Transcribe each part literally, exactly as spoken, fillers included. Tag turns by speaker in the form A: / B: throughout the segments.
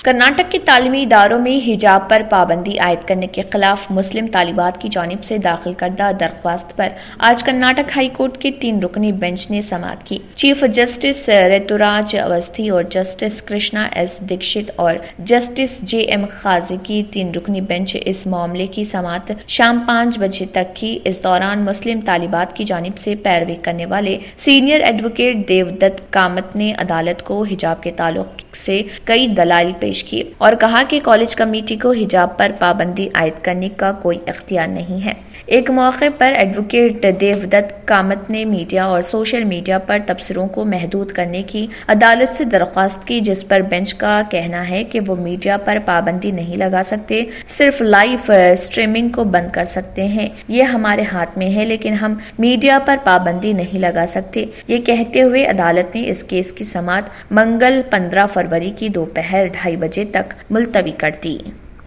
A: کرناٹک کے تعلیمی اداروں میں حجاب پر پابندی عائد کرنے کے خلاف مسلم طالبات کی جانب سے داخل کردہ درخواست پر آج کرناٹک ہائی کورٹ کے تین رکنی بینچ نے سماعت کی۔ چیف جسٹس ریتوراج اوستھی اور جسٹس کرشنا ایس دیکشت اور جسٹس جے ایم قاضی کی تین رکنی بینچ اس معاملے کی سماعت شام پانچ بجے تک کی۔ اس دوران مسلم طالبات کی جانب سے پیروی کرنے والے سینئر ایڈوکیٹ دیو دت کامت نے عدالت کو حجاب کے تعلق سے کئی دلائل پیش کیے اور کہا کہ کالج کمیٹی کو حجاب پر پابندی عائد کرنے کا کوئی اختیار نہیں ہے۔ ایک موقع پر ایڈوکیٹ دیو دت کامت نے میڈیا اور سوشل میڈیا پر تبصروں کو محدود کرنے کی عدالت سے درخواست کی، جس پر بینچ کا کہنا ہے کہ وہ میڈیا پر پابندی نہیں لگا سکتے، صرف لائیو اسٹریمنگ کو بند کر سکتے ہیں۔ یہ ہمارے ہاتھ میں ہے لیکن ہم میڈیا پر پابندی نہیں لگا سکتے۔ یہ کہتے ہوئے عدالت نے اس کیس کی سماعت منگل پندرہ فروری کی دوپہر ڈھائی بجے تک ملتوی کر دی۔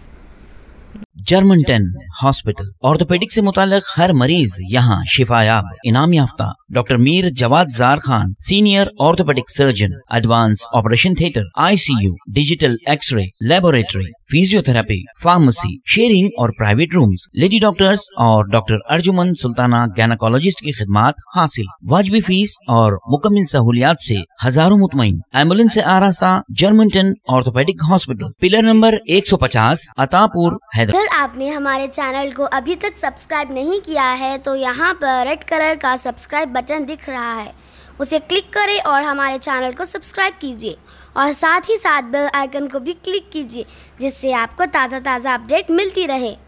B: جرمنٹن ہاسپٹل آرتھوپیڈک سے متعلق ہر مریض یہاں شفا یاب۔ انعام یافتہ doctor Mir Jawad Zar Khan, senior orthopaedic surgeon, advance operation theatre, I C U, digital x ray, laboratory, physiotherapy, pharmacy, sharing اور پرائیویٹ رومز، لیڈی ڈاکٹرز اور ڈاکٹر ارجمن سلطانہ گینیکالوجسٹ کی خدمات حاصل۔ واجبی فیس اور مکمل سہولیات سے ہزاروں مطمئن۔ ایمبولینس سے آراستہ جرمنٹن آرتھوپیڈک ہاسپٹل، پلر نمبر ایک سو پچاس، عطا پور، حیدرآباد۔
C: اگر آپ نے ہمارے چینل کو ابھی تک سبسکرائب نہیں کیا ہے تو یہاں پر ریڈ کلر کا سبسکرائب بٹن دکھ رہا ہے، اسے کلک کریں اور ہمارے چینل کو سبسکرائب کیجیے اور ساتھ ہی ساتھ بیل آئیکن کو بھی کلک کیجیے، جس سے آپ کو تازہ تازہ اپڈیٹ ملتی رہے۔